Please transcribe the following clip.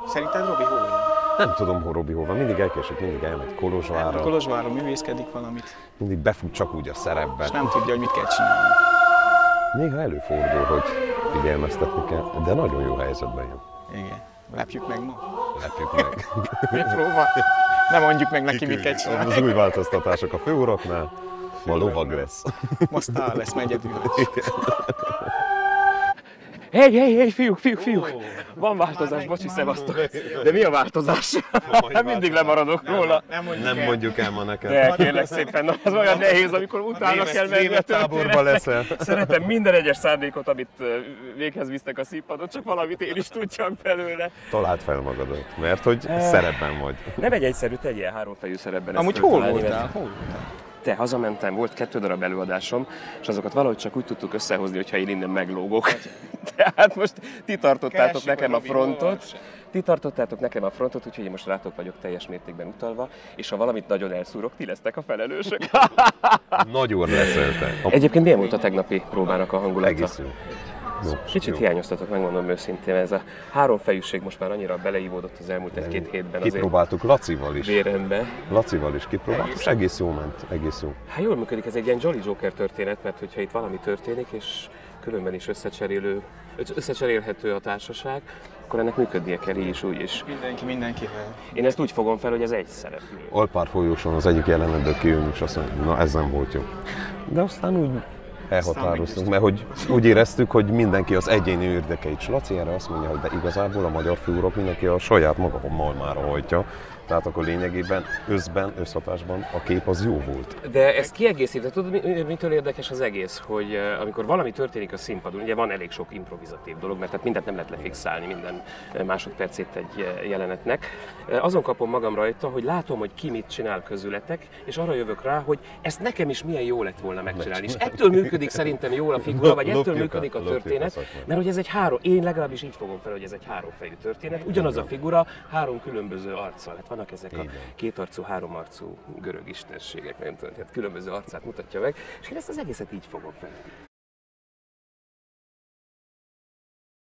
Szerinted Robi hol van? Nem tudom, hol Robi hol van. Mindig elkésik, mindig elmegy Kolozsvárra. Kolozsvárra művészkedik valamit. Mindig befut csak úgy a szerepbe. És nem tudja, hogy mit kell csinálni. Néha előfordul, hogy figyelmeztetni kell, de nagyon jó helyzetben jön. Igen. Lepjük meg ma. Lepjük meg. Próba. Nem mondjuk meg neki, mit kell csinálni. Az új változtatások a főuraknál, ma lovag lesz. Ma sztár lesz, ma egyedül. Hey, fiúk! Van változás, bocsi, szevasztok. De mi a változás? Mindig lemaradok róla. Nem mondjuk el ma neked. De kérlek szépen, az olyan nehéz, amikor utána kell menni a táborba leszel. Szeretem minden egyes szándékot, amit véghez visznek a színpadon, csak valamit én is tudjak belőle. Találd fel magadat, mert hogy szerepben vagy. Nem egy egyszerű, tegyél háromfejű szerepben. Amúgy hol voltál? Te, hazamentem, volt 2 darab előadásom, és azokat valahogy csak úgy tudtuk összehozni, hogyha én innen meglógok. Tehát most ti tartottátok nekem a frontot. Úgyhogy én most rátok vagyok teljes mértékben utalva, és ha valamit nagyon elszúrok, ti lesztek a felelősök. Nagyon leszel te. Egyébként milyen volt a tegnapi próbának a hangulata? Egész jó. Kicsit hiányoztatok, megmondom őszintén, ez a háromfejűség most már annyira beleívódott az elmúlt 1-2 hétben. Kipróbáltuk Lacival is. Vérembe. Lacival is kipróbáltuk, és egész jó ment, egész jó. Hát jól működik, ez egy ilyen Jolly Joker történet, mert hogyha itt valami történik, és különben is összecserélhető a társaság, akkor ennek működnie kell így is, úgy is. Mindenkivel. Én ezt úgy fogom fel, hogy ez egy szerep. Alpár folyóson az egyik jelenetből kijön, és azt mondja, na ez nem volt jó. De aztán úgy elhatároztunk, mert hogy úgy éreztük, hogy mindenki az egyéni érdekeit. Laci erre azt mondja, hogy de igazából a magyar főurak mindenki a saját maga malmára hajtja. Tehát akkor lényegében összhatásban a kép az jó volt. De ezt kiegészítve, tudod, mitől érdekes az egész? Hogy amikor valami történik a színpadon, ugye van elég sok improvizatív dolog, mert tehát mindent nem lehet lefixálni, minden másodpercét egy jelenetnek. Azon kapom magam rajta, hogy látom, hogy ki mit csinál közületek, és arra jövök rá, hogy ezt nekem is milyen jó lett volna megcsinálni. És ettől működik szerintem jól a figura, vagy ettől működik a történet, mert hogy ez egy én legalábbis így fogom fel, hogy ez egy háromfejű történet, ugyanaz a figura 3 különböző arccal. Hát vannak ezek a kétarcú, háromarcú görög istenségek, nem tudom, tehát különböző arcát mutatja meg, és én ezt az egészet így fogom fel.